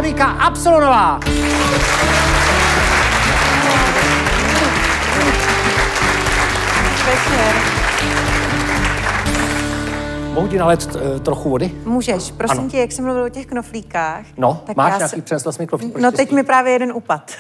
Monika Absolonová. Mohu ti naléct trochu vody? Můžeš. Prosím tě, jak jsem mluvil o těch knoflíkách. No, tak máš nějaký, přinesla jsi mi knoflík. No teď mi právě jeden upad.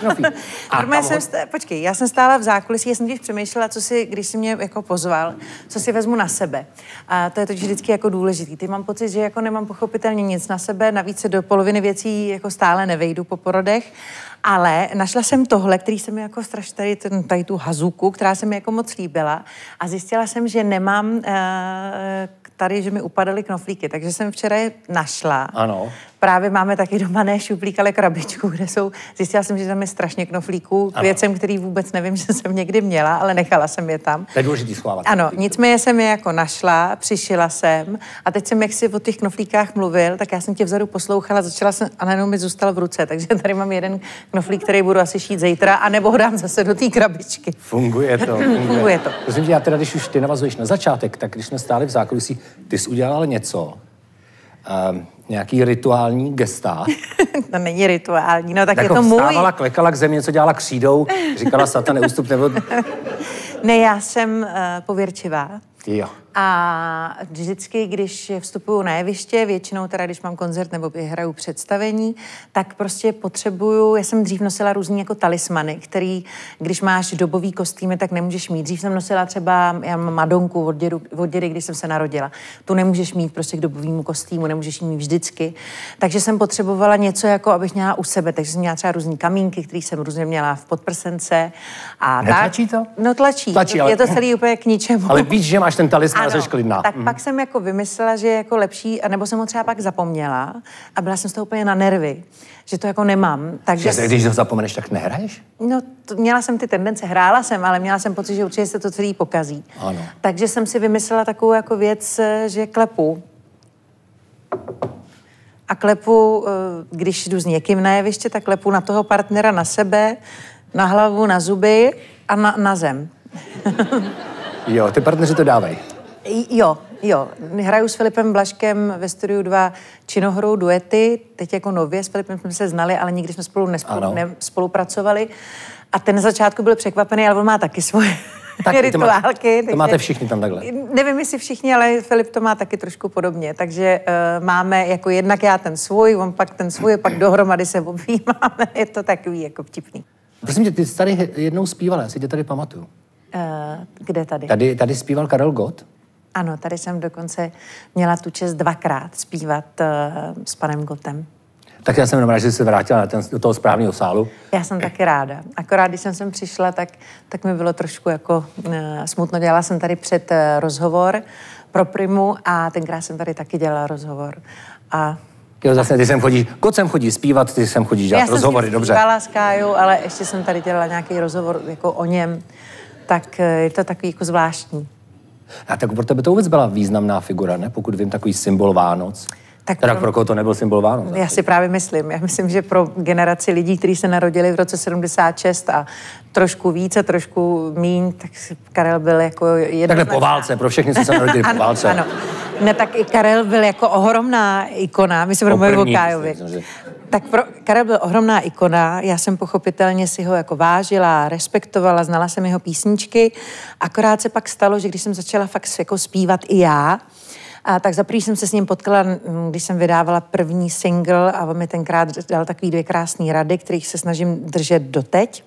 Počkej, já jsem stála v zákulisí, já jsem když přemýšlela, když jsi mě jako pozval, co si vezmu na sebe. A to je totiž vždycky jako důležitý. Ty mám pocit, že jako nemám pochopitelně nic na sebe, navíc se do poloviny věcí jako stále nevejdu po porodech. Ale našla jsem tohle, který se mi jako strašně tady tu hazuku, která se mi jako moc líbila a zjistila jsem, že nemám tady, že mi upadaly knoflíky, takže jsem včera je našla. Ano. Právě máme taky doma ne šuplík, ale krabičku, kde jsou, zjistila jsem, že tam je strašně knoflíků k věcem, který vůbec nevím, že jsem někdy měla, ale nechala jsem je tam. To je důležitý schovávat. Ano, nicméně jsem je jako našla, přišila jsem a teď jsem, jak si o těch knoflíkách mluvil, tak já jsem tě vzadu poslouchala, začala jsem a najednou mi zůstal v ruce, takže tady mám jeden knoflík, který budu asi šít zítra, anebo ho dám zase do té krabičky. Funguje to. Funguje to. Prosím tě, já teda, když už ty navazuješ na začátek, tak když jsme stáli v zákulisí, ty jsi udělal něco, nějaký rituální gesta. To není rituální, no tak jako je to můj. Vstávala, klekala k zemi, něco dělala křídou, říkala Satan, neustup nebo... Ne, já jsem pověrčivá. Jo. A vždycky, když vstupuju na jeviště, většinou teda, když mám koncert nebo hraju představení, tak prostě potřebuju, já jsem dřív nosila různý jako talismany, který, když máš dobový kostýmy, tak nemůžeš mít. Dřív jsem nosila třeba, já mám Madonku od dědy, když jsem se narodila. Tu nemůžeš mít prostě k dobovému kostýmu, nemůžeš mít vždycky. Takže jsem potřebovala něco, jako abych měla u sebe. Takže jsem měla třeba různý kamínky, které jsem různě měla v podprsence. A netlačí to? No tlačí ale... je to celý úplně k ničemu. Ale víš, že máš ten talisman, jsi klidná. Tak pak jsem jako vymyslela, že je jako lepší, anebo jsem ho třeba pak zapomněla a byla jsem z toho úplně na nervy, že to jako nemám. Takže když to zapomeneš, tak nehraješ? No, měla jsem ty tendence, hrála jsem, ale měla jsem pocit, že určitě se to celý pokazí. Ano. Takže jsem si vymyslela takovou jako věc, že klepu. A klepu, když jdu s někým na jeviště, tak klepu na toho partnera, na sebe, na hlavu, na zuby a na zem. Jo, ty partneři to dávají. Jo. Hraju s Filipem Blažkem ve Studiu 2 činohrou duety. Teď jako nově s Filipem jsme se znali, ale nikdy jsme spolu nespolupracovali. A ten na začátku byl překvapený, ale on má taky svoje rituálky. To máte všichni tam takhle? Nevím, jestli všichni, ale Filip to má taky trošku podobně. Takže máme jako jednak já ten svůj, on pak ten svůj, pak dohromady se objímáme. Je to takový jako vtipný. Prosím tě, ty jsi tady jednou zpívala, já si tě tady pamatuju. Kde tady? Tady zpíval Karel Gott? Ano, tady jsem dokonce měla tu čest 2krát zpívat s panem Gottem. Tak já jsem jenom rád, že jsi se vrátila do toho správného sálu. Já jsem taky ráda. Akorát, když jsem sem přišla, tak mi bylo trošku jako smutno. Dělala jsem tady před rozhovor pro Primu a tenkrát jsem tady taky dělala rozhovor. A jo, zase ty sem chodíš, Gott sem chodí zpívat, ty sem chodíš dělat rozhovory, dobře. Já jsem s Kájou, ale ještě jsem tady dělala nějaký rozhovor jako o něm, tak je to takový jako zvláštní. A tak pro tebe to vůbec byla významná figura, ne? Pokud vím, takový symbol Vánoc. Tak teda pro koho to nebyl symbol Vánoc? Já si právě myslím. Já myslím, že pro generaci lidí, kteří se narodili v roce 76 a trošku víc a trošku míň, tak Karel byl jako takhle po válce, pro všechny, co se narodili po válce. Ano. Ne, tak i Karel byl jako ohromná ikona. My se budeme mluvit o Kájovi. Tak Karel byl ohromná ikona, já jsem pochopitelně si ho jako vážila, respektovala, znala jsem jeho písničky, akorát se pak stalo, že když jsem začala fakt jako zpívat i já, a tak za první jsem se s ním potkala, když jsem vydávala první single a on mi tenkrát dal takový 2 krásné rady, kterých se snažím držet doteď.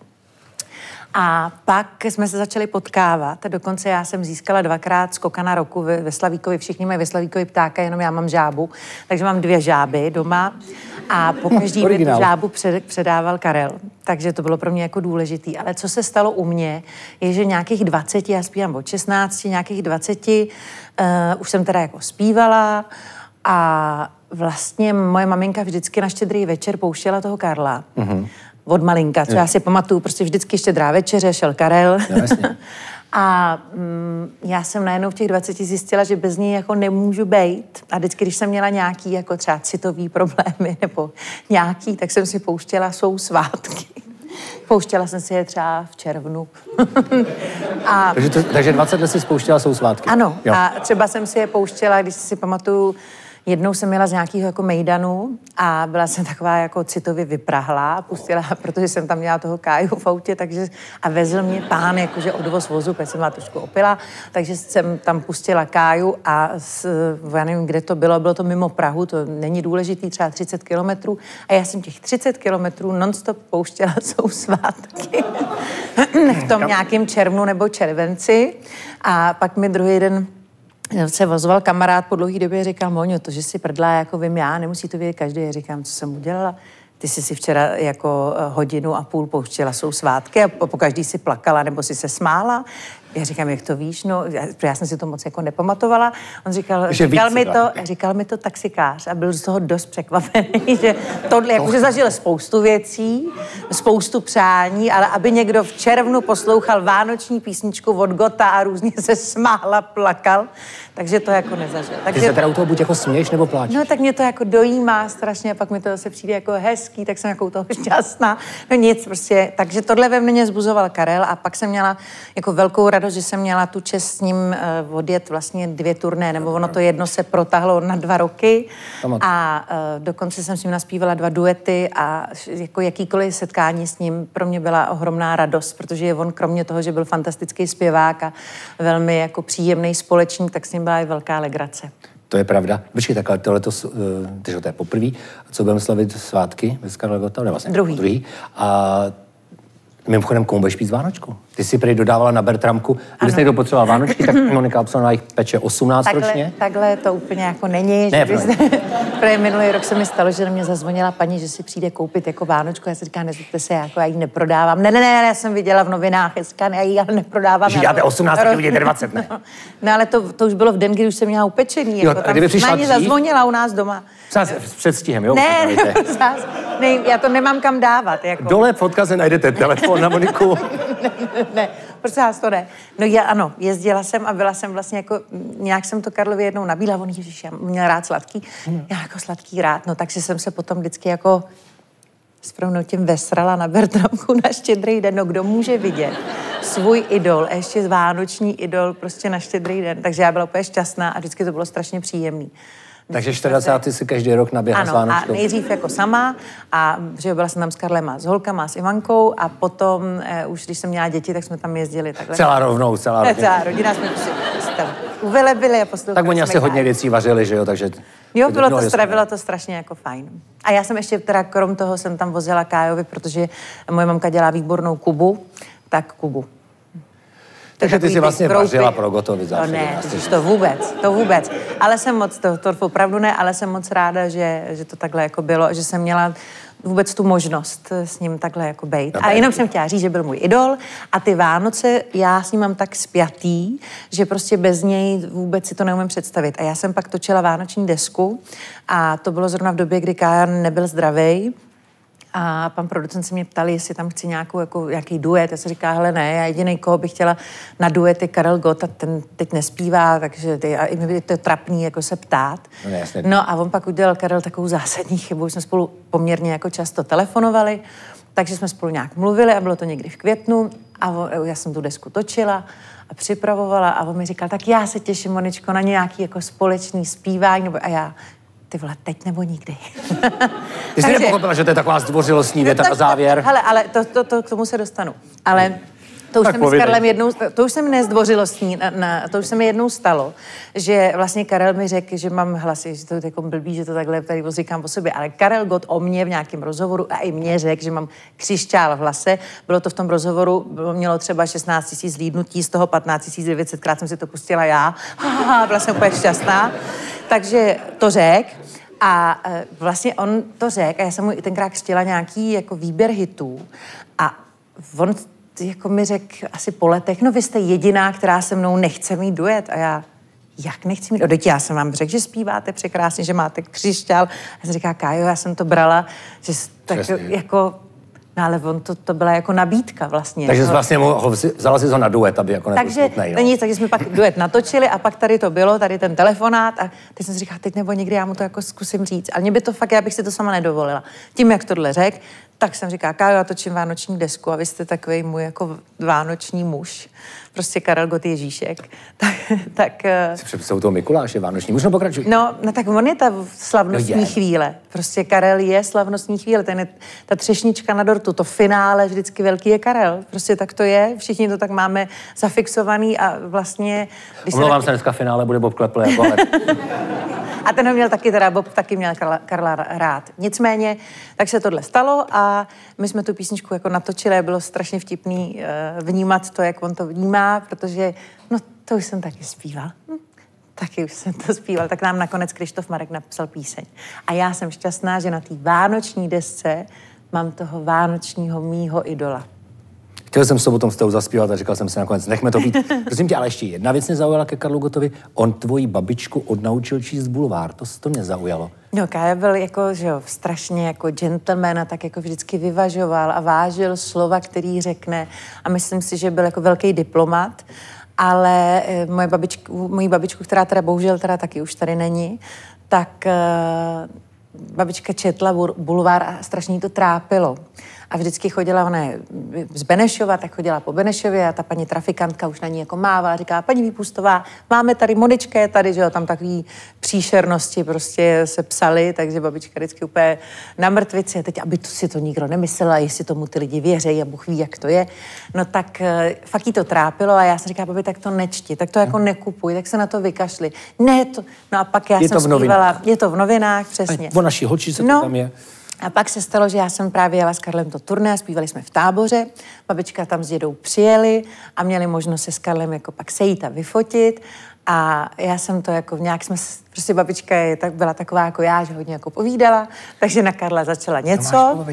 A pak jsme se začali potkávat. Dokonce já jsem získala 2krát skokana roku ve Slavíkovi. Všichni mají ve Slavíkovi ptáka, jenom já mám žábu. Takže mám 2 žáby doma. A pokaždý mi tu žábu předával Karel. Takže to bylo pro mě jako důležitý. Ale co se stalo u mě, je, že nějakých 20, já zpívám od 16, nějakých 20, už jsem teda jako zpívala a vlastně moje maminka vždycky na Štědrý večer pouštěla toho Karla. Mm-hmm. Od malinka, co já si pamatuju, prostě vždycky Štědrá večeře, šel Karel. A já jsem najednou v těch 20 zjistila, že bez něj jako nemůžu bejt. A vždycky, když jsem měla nějaký jako třeba citový problémy nebo nějaký, tak jsem si pouštěla Jsou svátky. Pouštěla jsem si je třeba v červnu. Takže 20 let si spouštěla Jsou svátky. Ano, jo. A třeba jsem si je pouštěla, když si pamatuju, Jednou jsem jela z nějakého jako mejdanu a byla jsem taková jako citově vyprahlá, pustila, protože jsem tam měla toho Káju v autě, takže a vezl mě pán jakože odvoz vozu, protože jsem byla trošku opila, takže jsem tam pustila Káju a já nevím, kde to bylo to mimo Prahu, to není důležitý, třeba 30 kilometrů a já jsem těch 30 kilometrů nonstop pouštěla, jsou svátky v tom nějakém červnu nebo červenci a pak mi druhý den se ozval kamarád po dlouhé době a říkal, Moňo, to, že si prdlá, jako vím já, nemusí to vědět každý. Já říkám, co jsem udělala? Ty jsi si včera jako 1,5 hodiny pouštěla, jsou svátky a po každý si plakala nebo si se smála. Já říkám, jak to víš? No, já jsem si to moc jako nepamatovala. On říkal mi to taxikář a byl z toho dost překvapený, že tohle, jakože zažil spoustu věcí, spoustu přání, ale aby někdo v červnu poslouchal vánoční písničku od Gota a různě se smál, plakal, takže to jako nezažil. Takže, ty se teda u toho buď jako směješ nebo pláčeš? No tak mě to jako dojímá strašně a pak mi to zase přijde jako hezký, tak jsem jako u toho šťastná. No nic prostě, takže tohle ve mně zbuzoval Karel a pak jsem měla jako velkou radost, že jsem měla tu čest s ním odjet vlastně 2 turné, nebo ono to jedno se protáhlo na 2 roky a dokonce jsem s ním naspívala 2 duety a jako jakýkoliv setkání s ním pro mě byla ohromná radost, protože on kromě toho, že byl fantastický zpěvák a velmi jako příjemný společník, tak s ním byla i velká legrace. To je pravda. Počkej, takhle tohleto, to je poprvé. Co budeme slavit svátky bez Karla Gotta? Vlastně druhý. A mimochodem, komu budeš pít z Vánočku? Ty si prý dodávala na Bertramku. Kdybys někdo potřeboval Vánočky, tak Monika Absolová jich peče 18 ročně. Takhle to úplně jako není. Ne, protože minulý rok se mi stalo, že na mě zazvonila paní, že si přijde koupit jako Vánočku. Já si říkám, nezlobte se, jako já ji neprodávám. Ne, já jsem viděla v novinách, já ji ale neprodávám. Že dáte 18, tak udějte 20, ne? No ale to už bylo v den, kdy už jsem měla upečený. Jo, jako a kdyby přišla dřív? Zazvonila u nás doma. S předstihem, jo? Ne, já to nemám kam dávat. Jako. Dole v odkaze najdete telefon na Moniku. Ne, prostě vás to ne. No já ano, jezdila jsem a byla jsem vlastně jako, nějak jsem to Karlovi jednou nabídla, on ježiš, já měl rád sladký, já jako sladký rád, no takže jsem se potom vždycky jako s prominutím vesrala na Bertramku na Štědrý den, no kdo může vidět svůj idol, a ještě vánoční idol prostě na Štědrý den, takže já byla úplně šťastná a vždycky to bylo strašně příjemný. Takže 40. si každý rok naběhla s Vánočkou. A nejdřív jako sama, a že byla jsem tam s Karlem a s holkama, s Ivankou a potom už když jsem měla děti, tak jsme tam jezdili takhle. Celá rodina. Celá rodina jsme tam uvelebili a poslouchali. Tak oni asi hodně věcí vařili, že jo, takže... Jo, bylo to strašně jako fajn. A já jsem ještě teda krom toho jsem tam vozila Kájovi, protože moje mamka dělá výbornou Kubu, tak Kubu. Takže ty si vlastně vařila pro Gotovi zase. Ne, to vůbec. Ale jsem moc, to opravdu ne, ale jsem moc ráda, že to takhle jako bylo, že jsem měla vůbec tu možnost s ním takhle jako bejt. A jenom jsem chtěla říct, že byl můj idol a ty Vánoce já s ním mám tak spjatý, že prostě bez něj vůbec si to neumím představit. A já jsem pak točila vánoční desku a to bylo zrovna v době, kdy Kája nebyl zdravej. A pan producent se mě ptali, jestli tam chci nějaký duet. Já jsem říkala, hele ne, já jediný, koho bych chtěla na duet, je Karel Gott a ten teď nespívá, takže i mi je to trapný jako se ptát. No a on pak udělal Karel takovou zásadní chybu, jsme spolu poměrně jako často telefonovali, takže jsme spolu nějak mluvili a bylo to někdy v květnu a já jsem tu desku točila a připravovala a on mi říkal, tak já se těším, Moničko, na nějaký jako společný zpívání, a já, ty vole, teď nebo nikdy. Ty jsi nepochopila, že to je taková zdvořilostní věta na závěr? Hele, ale k tomu se dostanu. Ale to už, s Karlem jednou, to už se mi nezdvořilostní, to už se mi jednou stalo, že vlastně Karel mi řekl, že mám hlasy, že to je jako blbý, že to takhle tady říkám po sobě, ale Karel Gott o mě v nějakém rozhovoru a i mě řekl, že mám křišťál v hlase. Bylo to v tom rozhovoru, mělo třeba 16 000 zlídnutí, z toho 15 900krát jsem si to pustila já. Byla jsem úplně šťastná. Takže to řekl a vlastně on to řekl a já jsem mu i tenkrát křtila nějaký jako výběr hitů a on jako mi řekl asi po letech, no vy jste jediná, která se mnou nechce mít duet a já, jak nechci mít? Odejď, já jsem vám řekl, že zpíváte překrásně, že máte křišťál. A jsem říká, Kájo, já jsem to brala, že tak jako... No ale to byla jako nabídka vlastně. Takže vlastně vzala si ho na duet, aby jako nebyl smutnej, no. Nic, takže jsme pak duet natočili a pak tady to bylo, tady ten telefonát a teď jsem si říkala, teď nebo někdy já mu to jako zkusím říct. Ale mě by to fakt, já bych si to sama nedovolila. Tím, jak tohle řekl, Tak jsem říká, Kájo, já točím vánoční desku a vy jste takový můj jako vánoční muž. Prostě Karel Gott Ježíšek. tak si představu toho Mikuláše, vánoční muž, no pokračuj. No, tak on je ta slavnostní chvíle. Prostě Karel je slavnostní chvíle. Ta třešnička na dortu, to finále vždycky velký je Karel. Prostě tak to je. Všichni to tak máme zafixovaný a vlastně... Omlouvám se, dneska finále bude Bob Klepl, jako ale... A ten ho měl taky, teda Bob taky měl Karla rád. Nicméně, tak se tohle stalo a my jsme tu písničku jako natočili a bylo strašně vtipný vnímat to, jak on to vnímá, protože, no to už jsem taky zpíval. Taky už jsem to zpíval. Tak nám nakonec Krištof Marek napsal píseň. A já jsem šťastná, že na té vánoční desce mám toho vánočního mýho idola. Chtěl jsem s tom s tebou zaspívat a říkal jsem si nakonec, nechme to být. Prosím tě, ale ještě jedna věc mě zaujala ke Karlu Gottovi. On tvoji babičku odnaučil číst bulvár. To mě zaujalo. No, Kája byl jako, že jo, strašně jako gentleman a tak jako vždycky vyvažoval a vážil slova, který řekne. A myslím si, že byl jako velký diplomat. Ale moji babičku, která teda bohužel teda taky už tady není, tak babička četla bulvár a strašně jí to trápilo. A vždycky chodila, ona je z Benešova, tak chodila po Benešově a ta paní trafikantka už na ní jako mávala, říká, paní Výpustová, máme tady, Monička je tady, že jo, tam takový příšernosti prostě se psaly, takže babička vždycky úplně na mrtvici. A teď, aby si to nikdo nemyslela, jestli tomu ty lidi věří a Bůh ví, jak to je. No tak fakt jí to trápilo a já jsem říkala, babi, tak to nečti, tak to jako nekupuj, tak se na to vykašli. Ne, to... No a pak já jsem zpívala, je to v novinách, přesně. O naší holčice to tam je. A pak se stalo, že já jsem právě jela s Karlem to turné a zpívali jsme v Táboře. Babička tam s dědou přijeli a měli možnost se s Karlem jako pak sejít a vyfotit. A já jsem to jako nějak jsme, prostě babička byla taková jako já, že hodně jako povídala, takže na Karla začala něco.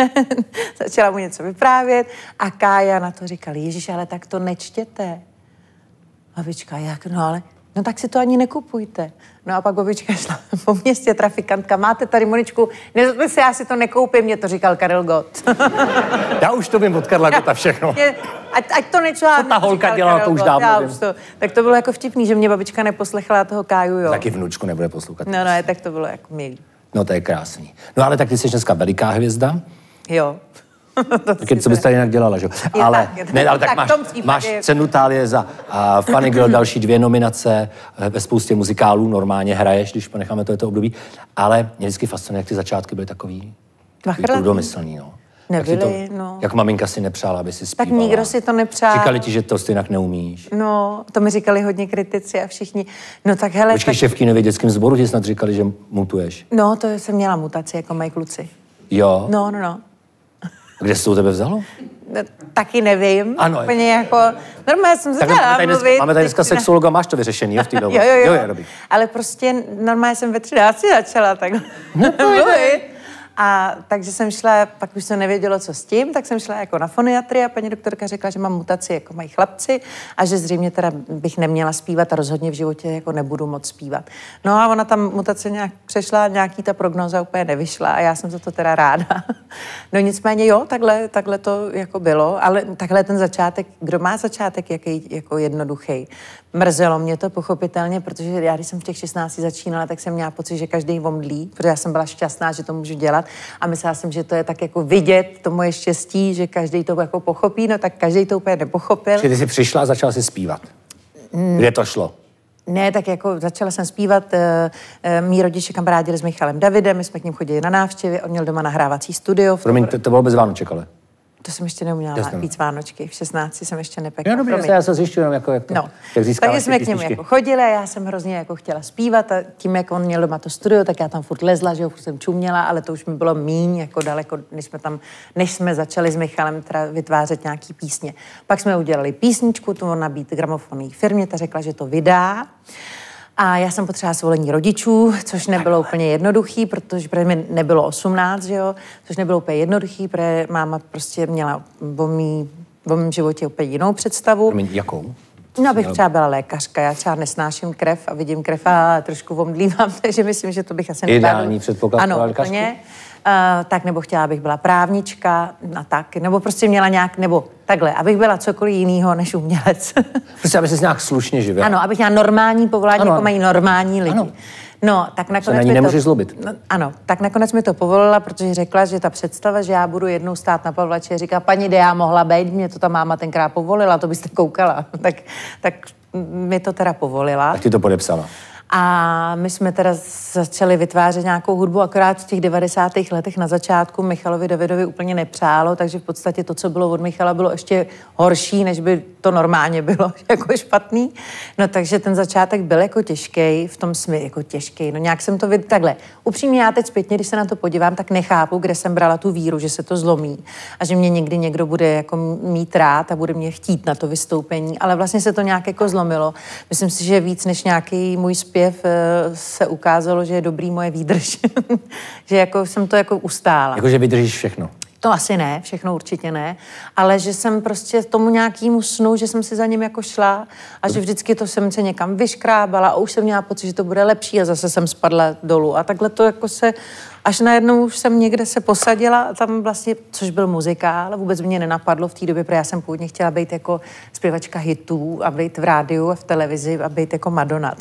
Začala mu něco vyprávět a Kája na to říkala, Ježíš, ale tak to nečtěte. Babička, jak? No ale... No tak si to ani nekupujte. No a pak babička šla po městě, trafikantka, máte tady, Moničku, nezlobte se, já si to nekoupím, mě to říkal Karel Gott. Já už to vím od Karla Gotta všechno. Ať to nečela. Co ta holka dělala, to už dávno vím. Tak to bylo jako vtipný, že mě babička neposlechla toho Káju, jo. Taky vnučku nebude poslouchat. No, tak to bylo jako milý. No to je krásný. No ale tak ty jsi dneska veliká hvězda. Jo. Taky, co bys tady jinak dělala, že? Ale tak máš cenu Thálie za Funny Girl, další 2 nominace, ve spoustě muzikálů normálně hraješ, když ponecháme tohleto období, ale mě vždycky fascinuje, jak ty začátky byly takový průdomyslný, no. Nebyly, no. Jak maminka si nepřála, aby si zpívala. Tak nikdo si to nepřál. Říkali ti, že to jinak neumíš. No, to mi říkali hodně kritici a všichni. No tak hele... Počkej, šéfkyňovi dětském sboru ti snad říkali, že mutuješ. No, to jsem měla mutaci, jako mají kluci. Jo? No. Kde se to u tebe vzalo? No, taky nevím. Ano. Úplně jako... Normálně jsem se dala mluvit. Máme tady dneska sexologa, máš to vyřešený, jo, v té době? Jo, dobrý. Ale prostě normálně jsem ve 13 začala takhle mluvit. A takže jsem šla, pak už jsem nevěděla, co s tím, tak jsem šla jako na foniatrii a paní doktorka řekla, že mám mutaci, jako mají chlapci a že zřejmě teda bych neměla zpívat a rozhodně v životě jako nebudu moc zpívat. No a ona tam mutace nějak přešla, nějaký ta prognóza úplně nevyšla a já jsem za to teda ráda. No nicméně jo, takhle to jako bylo, ale takhle ten začátek, kdo má začátek jaký jako jednoduchý. Mrzelo mě to pochopitelně, protože já, když jsem v těch 16 začínala, tak jsem měla pocit, že každý omdlí, protože já jsem byla šťastná, že to můžu dělat a myslela jsem, že to je tak jako vidět to moje štěstí, že každý to jako pochopí, no tak každý to úplně nepochopil. Když jsi přišla a začala si zpívat. Kde to šlo? Ne, tak jako začala jsem zpívat, mý rodiče kamarádili s Michalem Davidem, my jsme k ním chodili na návštěvy, on měl doma nahrávací studio. Promiň, to bylo bez Vánoček, ale? To jsem ještě neuměla víc Vánočky. V 16 jsem ještě nepekla. No dobrý, já se zjišťuji, jak to, jak získáváš. Takže jsme k němu jako chodili a já jsem hrozně jako chtěla zpívat a tím, jak on měl doma to studio, tak já tam furt lezla, že jo, furt jsem čuměla, ale to už mi bylo míň, jako daleko, než jsme začali s Michalem teda vytvářet nějaký písně. Pak jsme udělali písničku, tu nabít gramofonní firmě, ta řekla, že to vydá. A já jsem potřebovala svolení rodičů, což nebylo úplně jednoduchý, protože mi nebylo 18, že jo, což nebylo úplně jednoduchý, protože máma prostě měla o mým životě úplně jinou představu. Promiň, jakou? No, abych třeba byla lékařka, já třeba nesnáším krev a vidím krev a trošku omdlívám, takže myslím, že to bych asi nebyla. Ideální předpoklad pro lékařku? Ano, tak nebo chtěla, abych byla právnička a tak, nebo prostě měla nějak, nebo takhle, abych byla cokoliv jinýho než umělec. Prostě, aby se nějak slušně živila. Ano, abych měla normální povolání, jako mají normální lidi. Ano. No, tak nakonec se na ní nemůžeš zlobit. No, ano, tak nakonec mi to povolila, protože řekla, že ta představa, že já budu jednou stát na Pavlači, říká, paní, kde já mohla být, mě to ta máma tenkrát povolila, to byste koukala. Tak mi to teda povolila. Tak ti to podepsala. A my jsme teda začali vytvářet nějakou hudbu, akorát v těch 90. letech na začátku Michalovi Davidovi úplně nepřálo, takže v podstatě to, co bylo od Michala, bylo ještě horší, než by to normálně bylo jako špatný. No takže ten začátek byl jako těžký, v tom smyslu jako těžký. No nějak jsem to viděl takhle. Upřímně já teď zpětně, když se na to podívám, tak nechápu, kde jsem brala tu víru, že se to zlomí a že mě někdy někdo bude jako mít rád a bude mě chtít na to vystoupení, ale vlastně se to nějak jako zlomilo. Myslím si, že víc než nějaký můj zpěv se ukázalo, že je dobrý moje výdrž. Že jako jsem to jako ustála. Jakože vydržíš všechno. To asi ne, všechno určitě ne, ale že jsem prostě tomu nějakýmu snu, že jsem si za ním jako šla a že vždycky to jsem se někam vyškrábala a už jsem měla pocit, že to bude lepší a zase jsem spadla dolů. A takhle to jako se, až najednou už jsem někde se posadila a tam vlastně, což byl muzikál, vůbec mě nenapadlo v té době, protože já jsem původně chtěla být jako zpěvačka hitů a být v rádiu a v televizi a být jako Madonna.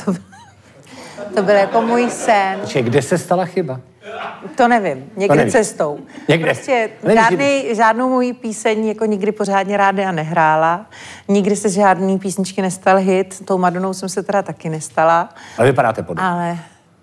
To byl jako můj sen. Kde se stala chyba? To nevím, někde cestou. Někde. Prostě žádnou mojí píseň jako nikdy pořádně rádia nehrála. Nikdy se žádný písničky nestal hit. Tou Madonou jsem se teda taky nestala. Ale vypadáte podobně. Ale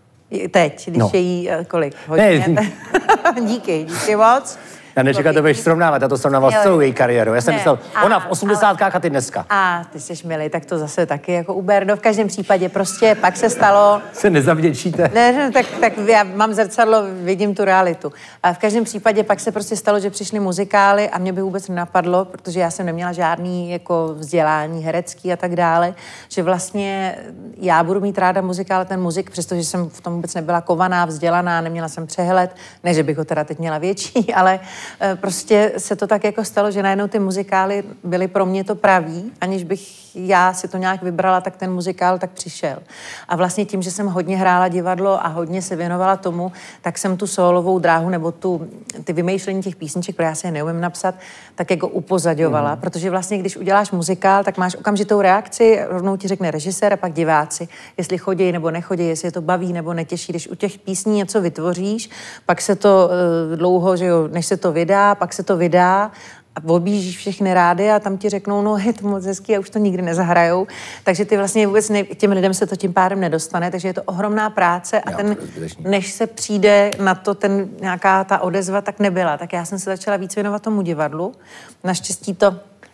teď, když je jí kolik? Hodně? Ne. díky moc. Já nečekám, to budeš srovnávat, já to srovnával s celou její kariérou. Já jsem myslel, ona v 80kách a ty dneska. A ty jsi milý, tak to zase taky jako Uberdo. V každém případě prostě pak se stalo... Se nezavděčíte. Ne, tak já mám zrcadlo, vidím tu realitu. A v každém případě pak se prostě stalo, že přišly muzikály a mě by vůbec nenapadlo, protože já jsem neměla žádný jako vzdělání herecký a tak dále, že vlastně já budu mít ráda muzikál, ten muzik, přestože jsem v tom vůbec nebyla kovaná, vzdělaná, neměla jsem přehled, ne, že bych ho teda teď měla větší, ale prostě se to tak jako stalo, že najednou ty muzikály byly pro mě to pravý, aniž bych já si to nějak vybrala, tak ten muzikál tak přišel. A vlastně tím, že jsem hodně hrála divadlo a hodně se věnovala tomu, tak jsem tu sólovou dráhu nebo ty vymýšlení těch písniček, které já si je neumím napsat, tak jako upozaďovala, protože vlastně, když uděláš muzikál, tak máš okamžitou reakci, rovnou ti řekne režisér a pak diváci, jestli chodí nebo nechodí, jestli je to baví nebo netěší. Když u těch písní něco vytvoříš, pak se to dlouho, že jo, než se to vydá, pak se to vydá a objíždíš všechny rády a tam ti řeknou, no je to moc hezký a už to nikdy nezahrajou. Takže ty vlastně vůbec těm lidem se to tím pádem nedostane, takže je to ohromná práce a než se přijde na to nějaká ta odezva, tak nebyla. Tak já jsem se začala víc věnovat tomu divadlu. Naštěstí to...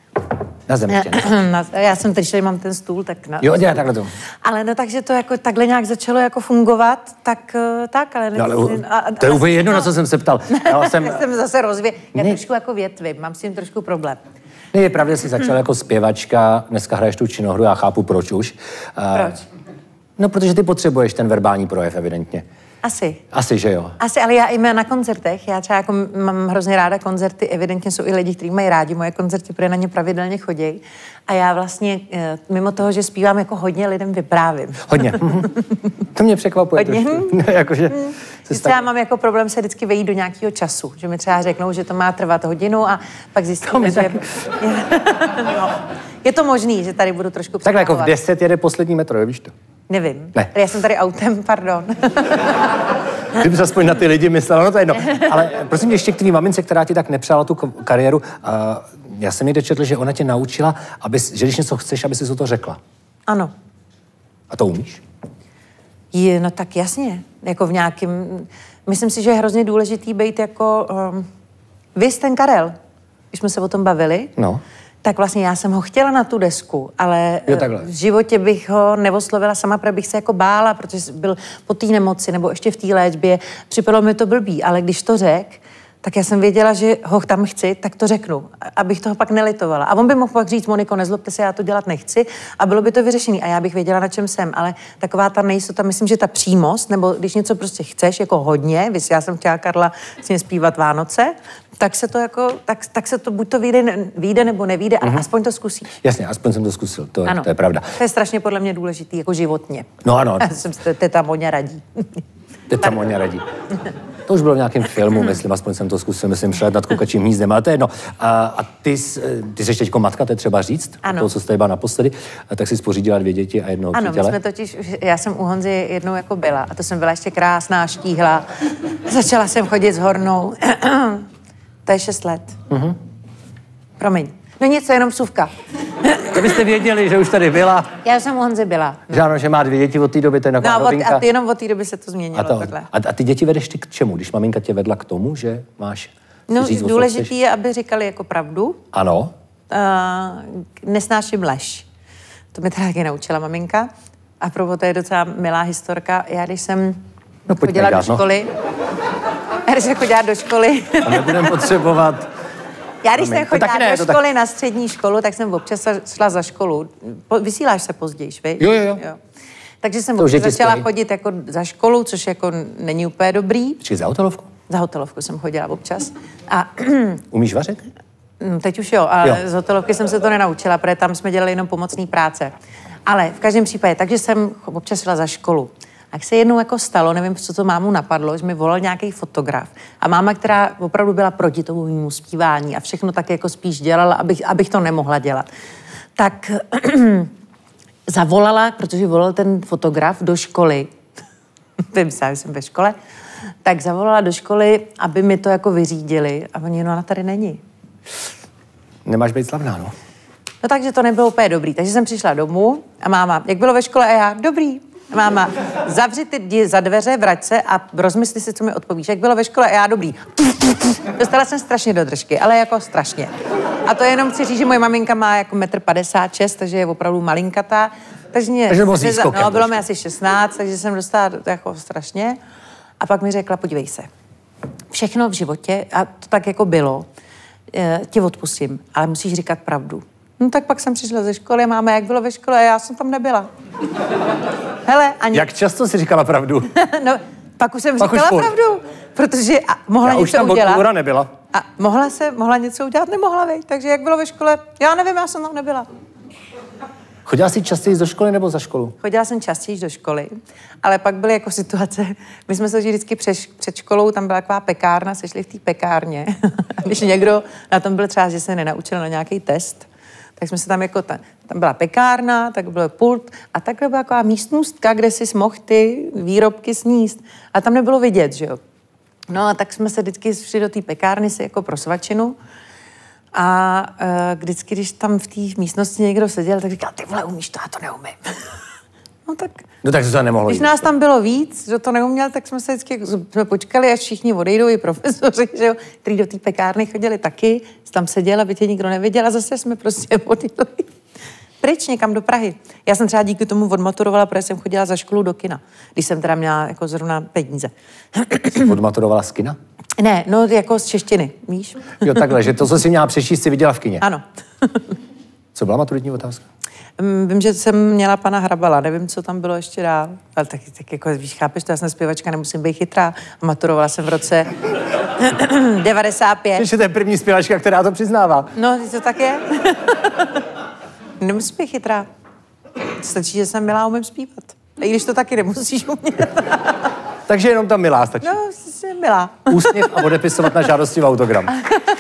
Na zemi. Já jsem teď, že mám ten stůl, tak... Jo, dělá takhle to. Ale no, takže to jako takhle nějak začalo jako fungovat, tak, ale... No, ale to je úplně jedno, na co jsem se ptal. Já jsem zase já trošku jako větvím, mám s tím trošku problém. Ne, je pravda, jsi začala jako zpěvačka, dneska hraješ tu činohru, já chápu proč už. Proč? No, protože ty potřebuješ ten verbální projev, evidentně. Asi, že jo. Asi, ale já i na koncertech, já třeba jako mám hrozně ráda koncerty, evidentně jsou i lidi, kteří mají rádi moje koncerty, protože na ně pravidelně chodí. A já vlastně, mimo toho, že zpívám, jako hodně lidem vyprávím. Hodně. To mě překvapuje trošku. Jakože já mám jako problém se vždycky vejít do nějakého času, že mi třeba řeknou, že to má trvat hodinu a pak zjistíme, že... No, je to možný, že tady budu trošku takhle jako v 10 jede poslední metro, víš to? Nevím. Ne. Já jsem tady autem, pardon. Kdybych aspoň na ty lidi myslela, no to je jedno. Ale prosím tě, ještě k tvý mamince, která ti tak nepřála tu kariéru. Já jsem někde četl, že ona tě naučila, že když něco chceš, aby si to řekla. Ano. A to umíš? No tak jasně. Jako v nějakým... Myslím si, že je hrozně důležitý být jako... Vys ten Karel, když jsme se o tom bavili. No. Tak vlastně já jsem ho chtěla na tu desku, ale v životě bych ho neoslovila sama, protože bych se jako bála, protože byl po té nemoci nebo ještě v té léčbě. Připadalo mi to blbý, ale když to řekl, tak já jsem věděla, že ho tam chci, tak to řeknu, abych toho pak nelitovala. A on by mohl pak říct, Moniko, nezlobte se, já to dělat nechci a bylo by to vyřešený a já bych věděla, na čem jsem, ale taková ta nejistota, myslím, že ta přímost, nebo když něco prostě chceš, jako hodně, já jsem chtěla Karla s ním zpívat Vánoce, tak se to jako, tak se to buď to vyjde nebo nevyjde, ale aspoň to zkusíš. Jasně, aspoň jsem to zkusil, to je pravda. To je strašně podle mě důležitý, jako životně. No ano. Teta Moňa radí. Teta Moňa radí. To už bylo v nějakém filmu, myslím, aspoň jsem to zkusil, myslím, Přelet nad kukačím hnízdem, ale to je jedno. A ty jsi teďko matka, to je třeba říct, to, co jste byla naposledy, tak si spořídila 2 děti a jednoho přítele. Ano, my jsme totiž, já jsem u Honzy jednou jako byla a to jsem byla ještě krásná, štíhla. Začala jsem chodit s Hornou. To je 6 let. Promiň. No nic, jenom vsuvka. Kdybyste věděli, že už tady byla. Já jsem u Honzy byla. Že ano, že má 2 děti od té doby, to je taková novinka. A jenom od té doby se to změnilo. A ty děti vedeš ty k čemu, když maminka tě vedla k tomu, že máš... No, důležitý je, aby říkali jako pravdu. Ano. Nesnáším lež. To mi teda taky naučila maminka. A proto to je docela milá historka. Já když jsem chodila do školy... Když jsem chodila do školy... A nebudem potřebovat... Já když jsem chodila do školy na střední školu, tak jsem občas šla za školu. Vysíláš se později, víš? Jo. Takže jsem občas začala chodit jako za školu, což jako není úplně dobrý. Či za hotelovku? Za hotelovku jsem chodila občas. A umíš vařit? Teď už jo, ale z hotelovky jsem se to nenaučila, protože tam jsme dělali jenom pomocné práce. Ale v každém případě, takže jsem občas šla za školu. Tak se jednou jako stalo, nevím, co to mámu napadlo, že mi volal nějaký fotograf. A máma, která opravdu byla proti tomu mému zpívání a všechno tak jako spíš dělala, abych to nemohla dělat. Tak zavolala, protože volal ten fotograf do školy. Vymyslela, že jsem ve škole. Tak zavolala do školy, aby mi to jako vyřídili. A oni, no ona tady není. Nemáš být slavná, no. No takže to nebylo úplně dobrý. Takže jsem přišla domů a máma, jak bylo ve škole a já, dobrý. Máma, zavři ty za dveře, vrať se a rozmysli si, co mi odpovíš. Jak bylo ve škole a já, dobrý. Dostala jsem strašně do držky, ale jako strašně. A to jenom chci říct, že moje maminka má jako 1,56 m, takže je opravdu malinkatá. Takže bylo mi asi 16, takže jsem dostala jako strašně. A pak mi řekla, podívej se, všechno v životě, a to tak jako bylo, tě odpustím, ale musíš říkat pravdu. No tak pak jsem přišla ze školy, máma, jak bylo ve škole, a já jsem tam nebyla. Hele, ani... Jak často jsi říkala pravdu? No, pak už jsem říkala pravdu, protože mohla něco udělat. Já už tam nebyla. A mohla něco udělat, nemohla, vej. Takže jak bylo ve škole, já nevím, já jsem tam nebyla. Chodila jsi častěji do školy nebo za školu? Chodila jsem častěji do školy, ale pak byly jako situace, my jsme se vždycky před školou, tam byla taková pekárna, sešli v té pekárně. A když někdo na tom byl třeba, že se nenaučil na nějaký test, tak jsme se tam jako, tam byla pekárna, tak byl pult a takhle byla taková místnostka, kde si mohl ty výrobky sníst. A tam nebylo vidět, že jo. No a tak jsme se vždycky šli do té pekárny si jako pro svačinu. A vždycky, když tam v té místnosti někdo seděl, tak říkal, ty vole, umíš to, já to neumím. No tak... No tak to nemohlo Když nás tam bylo víc, že to neuměl, tak jsme se vždycky jsme počkali, až všichni odejdou, i profesoři, že jo, kteří do té pekárny chodili taky, tam seděl, aby tě nikdo neviděl a zase jsme prostě odjeli pryč někam do Prahy. Já jsem třeba díky tomu odmaturovala, protože jsem chodila za školu do kina, když jsem teda měla jako zrovna peníze. Jsi odmaturovala z kina? Ne, no jako z češtiny, víš? Jo, takhle, že to, co jsi měla přečíst, si viděla v kině. Ano. Co byla maturitní otázka? Vím, že jsem měla pana Hrabala, nevím, co tam bylo ještě dál, ale tak jako, víš, chápeš, to já jsem zpěvačka, nemusím být chytrá. A maturovala jsem v roce 95. Ještě to je první zpěvačka, která to přiznává. No, to tak je. Nemusím být chytrá. Stačí, že jsem milá, umím zpívat. I když to taky nemusíš umět. Takže jenom tam milá stačí. No, jsem milá. Úsměv a odepisovat na žádosti v autogram.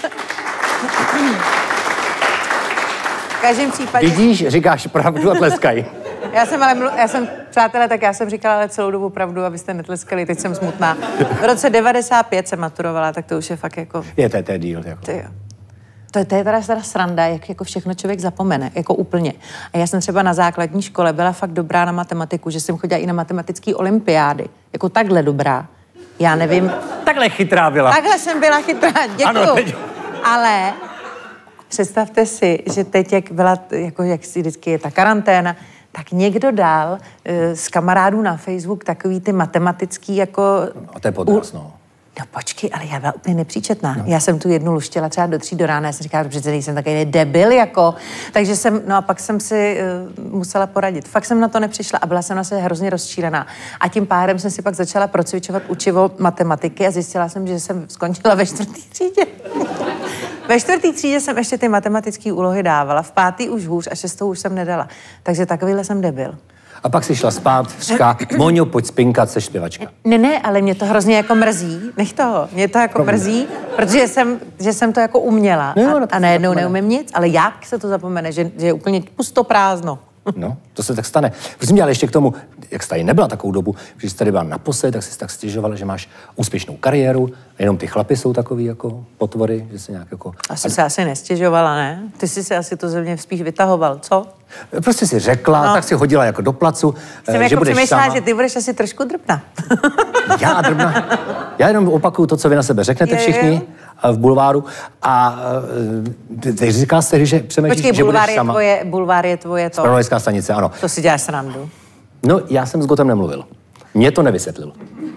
V každém případě... Vidíš, říkáš pravdu a tleskají. Já jsem, přátelé, tak já jsem říkala ale celou dobu pravdu, abyste netleskali, teď jsem smutná. V roce 95 jsem maturovala, tak to už je fakt jako... To je díl. Jako. To je teda sranda, jak jako všechno člověk zapomene, jako úplně. A já jsem třeba na základní škole byla fakt dobrá na matematiku, že jsem chodila i na matematické olympiády. Jako takhle dobrá. Já nevím. Takhle chytrá byla. Takhle jsem byla chytrá, děkuju. Ano, teď. Ale představte si, že teď, jak byla, jako jak si vždycky je ta karanténa, tak někdo dal z kamarádů na Facebook takový ty matematický jako... A to je podraz, no. No počkej, ale já byla úplně nepříčetná. No. Já jsem tu jednu luštěla třeba do 3 do rána, já jsem říkala, že přece nejsem takový debil, jako. Takže jsem, no a pak jsem si musela poradit. Fakt jsem na to nepřišla a byla jsem na sebe hrozně rozčílená. A tím pádem jsem si pak začala procvičovat učivo matematiky a zjistila jsem, že jsem skončila ve 4. třídě. Ve 4. třídě jsem ještě ty matematické úlohy dávala, v 5. už hůř a 6. už jsem nedala. Takže takovýhle jsem debil. A pak si šla spát, říká, Moňo, pojď spinkat, seš zpěvačka. Ne, ale mě to hrozně jako mrzí. Nech toho. Mě to jako mrzí, protože jsem to jako uměla. A najednou neumím nic, ale jak se to zapomene, že je úplně pusto prázdno. No, to se tak stane. Prosím tě, ale ještě k tomu, jak jsi tady nebyla takovou dobu, když jsi tady byla naposled, tak jsi tak stěžovala, že máš úspěšnou kariéru, jenom ty chlapi jsou takový jako potvory, že se nějak jako... Se asi nestěžovala, ne? Ty jsi se asi to ze mě spíš vytahoval, co? Prostě si řekla, tak si hodila jako do placu, že jako budeš sama. Že ty budeš asi trošku drbna. Já drbna? Já jenom opakuju to, co vy na sebe řeknete všichni v bulváru a ty říkala jsi, že přemýšlíš, že budeš sama. Bulvár je tvoje to. Zpravodajská stanice, ano. To si děláš srandu. No, já jsem s Gotem nemluvil. Mě to nevysvětlil.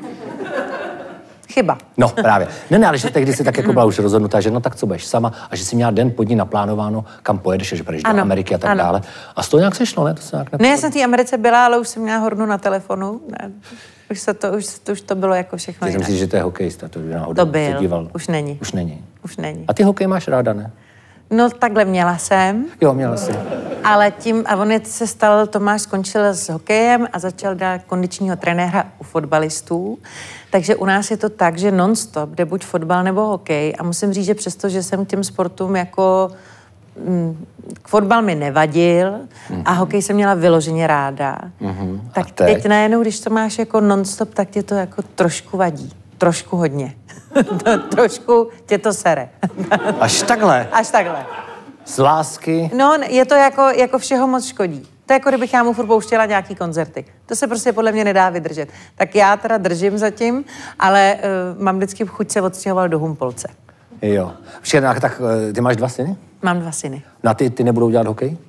Chyba. No, právě. Ne, ale že tehdy si tak jako byla už rozhodnutá, že no tak co budeš sama a že si měla den pod ní naplánováno, kam pojedeš, že pojedeš do Ameriky a tak dále. A z toho nějak sešlo, ne? To se nějak ne, já jsem v té Americe byla, ale už jsem měla Hornu na telefonu. Ne. Už to bylo jako všechno. Ty myslíš, že to je hokejista, to náhodou. To byl, už není. Už není. A ty hokej máš ráda, ne? No takhle měla jsem. Jo, měla jsi. Ale on se stal, Tomáš skončil s hokejem a začal dát kondičního trenéra u fotbalistů. Takže u nás je to tak, že non-stop jde buď fotbal nebo hokej. A musím říct, že přesto, že jsem k těm sportům jako... fotbal mi nevadil a hokej jsem měla vyloženě ráda. Tak teď najednou, když to máš jako non-stop, tak tě to jako trošku vadí. Trošku hodně. Trošku tě to sere. Až takhle? Až takhle. Z lásky? No, je to jako všeho moc škodí. To je jako kdybych já mu furt pouštěla nějaký koncerty. To se prostě podle mě nedá vydržet. Tak já teda držím zatím, ale mám vždycky chuť se odstěhovat do Humpolce. Jo. Tak ty máš 2 syny? Mám 2 syny. Na ty nebudou dělat hokej?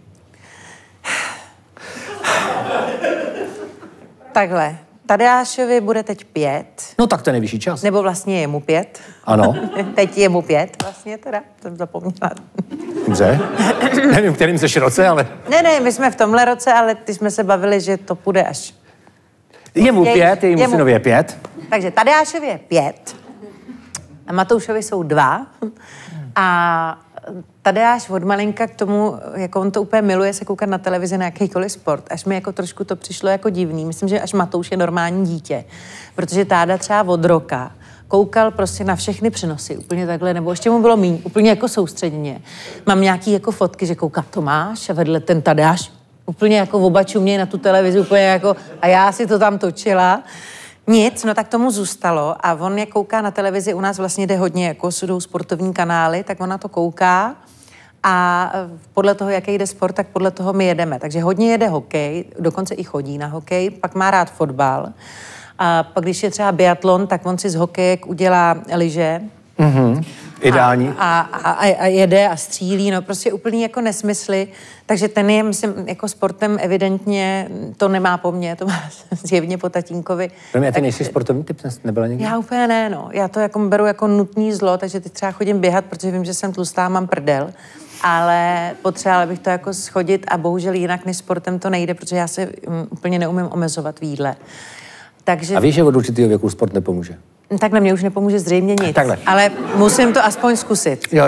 Takhle. Tadeášovi bude teď 5. No tak to je nejvyšší čas. Nebo vlastně je mu 5. Ano. Teď je mu 5 vlastně teda, jsem zapomněla. Dobře. Nevím, kterým seš roce, ale... Ne, my jsme v tomhle roce, ale ty jsme se bavili, že to půjde až... Je mu 5, je mu synově 5. Takže Tadeášovi je 5 a Matoušovi jsou 2 a Tadeáš od malinka k tomu, jako on to úplně miluje se koukat na televizi na jakýkoliv sport, až mi jako trošku to přišlo jako divný. Myslím, že až Matouš je normální dítě, protože táda třeba od roka koukal prostě na všechny přenosy, úplně takhle, nebo ještě mu bylo míň, úplně jako soustředěně. Mám nějaký jako fotky, že kouká Tomáš a vedle ten Tadeáš úplně jako oba čumějí na tu televizi, úplně jako, a já si to tam točila. Nic, no tak tomu zůstalo a on je kouká na televizi, u nás vlastně jde hodně, jako jsou sportovní kanály, tak on na to kouká a podle toho, jaký jde sport, tak podle toho my jedeme. Takže hodně jede hokej, dokonce i chodí na hokej, pak má rád fotbal. A pak, když je třeba biatlon, tak on si z hokejek udělá lyže. Ideální. A jede a střílí, no prostě úplný jako nesmysly. Takže ten je, myslím, jako sportem evidentně to nemá po mně, to má zjevně po tatínkovi. A ty nejsi sportovní typ, nebyla někdy? Já úplně ne, no. Já to jako beru jako nutný zlo, takže teď třeba chodím běhat, protože vím, že jsem tlustá, mám prdel. Ale potřebovala bych to jako schodit a bohužel jinak než sportem to nejde, protože já se úplně neumím omezovat v jídle. Takže... A víš, že od určitého věku sport nepomůže? Takhle mě už nepomůže zřejmě nic. Takhle. Ale musím to aspoň zkusit. Jo.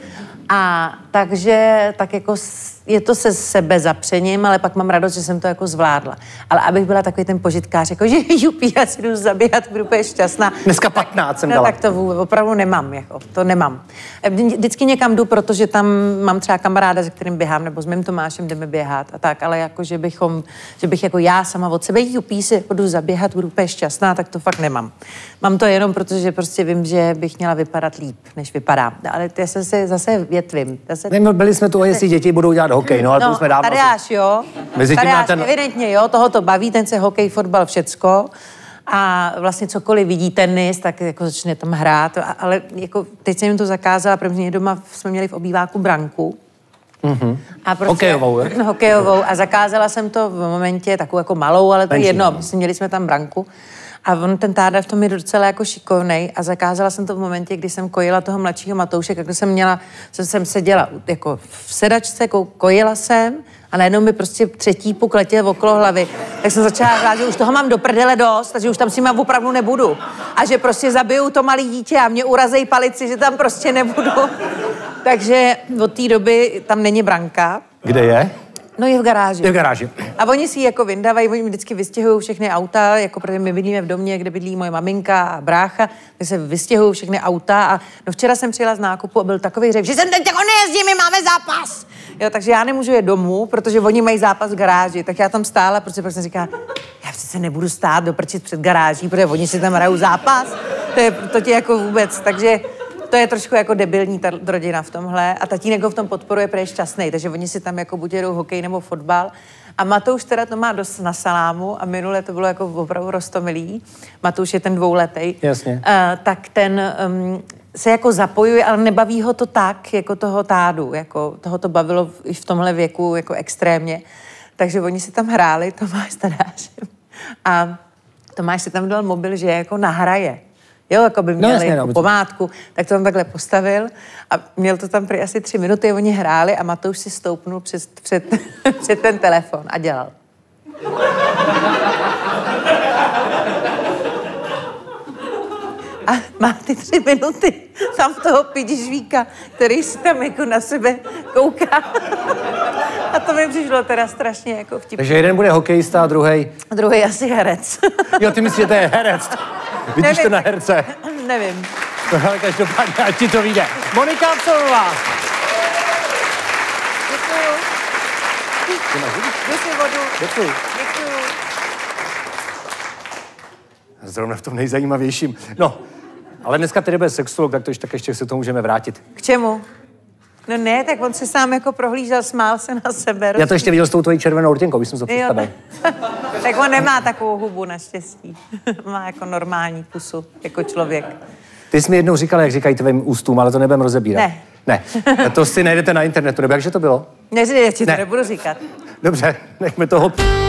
A takže tak jako je to se sebe zapřením, ale pak mám radost, že jsem to jako zvládla. Ale abych byla takový ten požitkář, jako že jupí, já si jdu zabíhat, budu úplně šťastná. Dneska 15 jsem dala. Tak to opravdu nemám, jako, to nemám. Vždycky někam jdu, protože tam mám třeba kamaráda, se kterým běhám, nebo s mým Tomášem jdeme běhat a tak, ale jako, že bych jako já sama od sebe jupí si jdu zaběhat, budu úplně šťastná, tak to fakt nemám. Mám to jenom, protože prostě vím, že bych měla vypadat líp, než vypadám. Ale já jsem se zase větvím. Byli jsme tu, jestli děti budou dělat hokej, no ale to jsme dávno... Tadeáš, jo. Tadeáš, evidentně, jo, toho to baví, ten se hokej, fotbal, všecko. A vlastně cokoliv vidí tenis, tak jako začne tam hrát. Ale jako teď jsem jim to zakázala, protože doma jsme měli v obýváku branku. A prostě, hokejovou, je? Hokejovou. A zakázala jsem to v momentě, takovou jako malou, ale to je jedno. Měli jsme tam branku. A on, ten táda v tom je docela jako šikovnej a zakázala jsem to v momentě, kdy jsem kojila toho mladšího Matouše, jak jsem seděla jako v sedačce, kojila jsem a najednou mi prostě třetí puk letěl okolo hlavy. Tak jsem začala hrát, že už toho mám do prdele dost, takže už tam s nima opravdu nebudu. A že prostě zabijou to malé dítě a mě urazej palici, že tam prostě nebudu. Takže od té doby tam není branka. Kde je? No je v garáži. Je v garáži. A oni si ji jako vyndávají, oni vždycky vystěhují všechny auta, jako protože my bydlíme v domě, kde bydlí moje maminka a brácha, my se vystěhují všechny auta a no včera jsem přijela z nákupu a byl takový řev, že jsem teď jako nejezdím, my máme zápas. Jo, takže já nemůžu jít domů, protože oni mají zápas v garáži, tak já tam stála, protože pak jsem říkala, já přece nebudu stát doprčit před garáží, protože oni si tam hrajou zápas, to ti jako vůbec, takže to je trošku jako debilní ta rodina v tomhle a tatínek ho v tom podporuje, protože je šťastný, takže oni si tam jako buď jedou hokej nebo fotbal. A Matouš teda to má dost na salámu a minule to bylo jako opravdu roztomilý. Matouš je ten 2letý. Jasně. Tak ten se jako zapojuje, ale nebaví ho to tak, jako toho tádu. Jako toho to bavilo i v tomhle věku jako extrémně. Takže oni si tam hráli, Tomáš s Tadášem. A Tomáš si tam dal mobil, že jako nahraje. Jo, jako by měli jako pomádku, tak to tam takhle postavil a měl to tam prý asi 3 minuty, oni hráli a Matouš si stoupnul před ten telefon a dělal. A má ty 3 minuty tam toho pidižvíka, který si tam jako na sebe kouká. A to mi přišlo teda strašně jako vtipné. Takže jeden bude hokejista a druhý. Druhý asi herec. Jo, ty myslíš, že to je herec? Vidíš nevím, to na herce? Nevím. Ale každopádně, ať ti to vyjde. Monika Absolová. Děkuju. Děkuji vodu. Děkuji. Děkuju. Zrovna v tom nejzajímavějším. No, ale dneska tedy bez sexolog, tak ještě se to můžeme vrátit. K čemu? No ne, tak on se sám jako prohlížel, smál se na sebe. Já to ještě viděl s tou tvojí červenou rtěnkou, když jsem to představil. Tak on nemá takovou hubu naštěstí. Má jako normální pusu, jako člověk. Ty jsi mi jednou říkala, jak říkají tvým ústům, ale to nebudem rozebírat. Ne. To si najdete na internetu, nebo jakže to bylo? Ne, já ti to nebudu říkat. Dobře, nechme toho.